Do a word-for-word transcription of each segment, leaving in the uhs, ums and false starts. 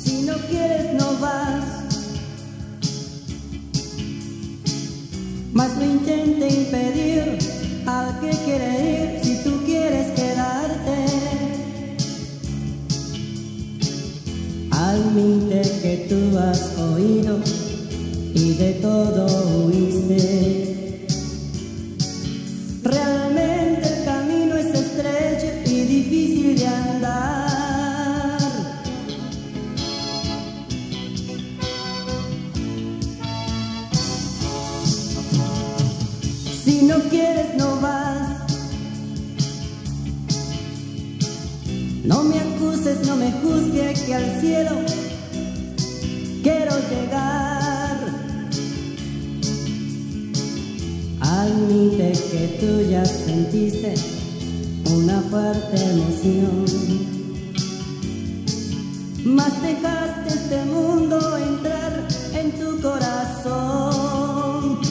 Si no quieres no vas, mas no intente impedir al que quiere ir si tú quieres quedarte. Admite que tú has oído y de todo huiste. Realmente el camino es estrecho y difícil de andar. Si no quieres no vas, no me acuses, no me juzgues, que al cielo quiero llegar. Admite que tú ya sentiste una fuerte emoción, mas dejaste este mundo entrar en tu corazón.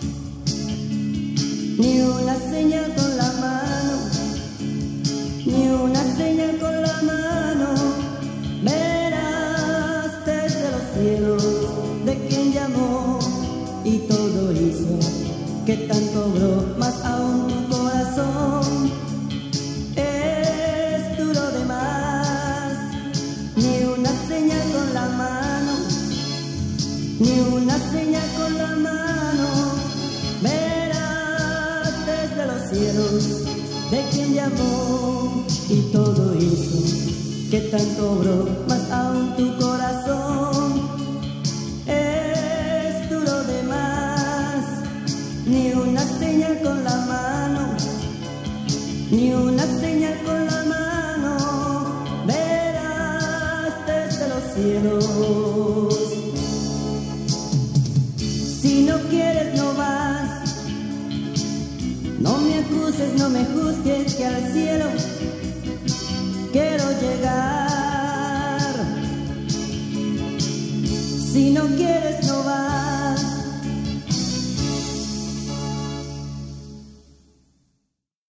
Ni una señal con la mano, ni una señal con la mano, verás desde los cielos de quien llamó y todo hizo que tanto obró, más aún tu corazón es duro de más. Ni una señal con la mano, ni una señal con la mano, verás desde los cielos de quien llamó y todo hizo que tanto obró, más aún tu corazón es duro de más. Ni una señal con la mano, ni una señal con la mano, verás desde los cielos. Si no quieres no vas, no me acuses, no me juzgues, que al cielo quiero llegar. Si no quieres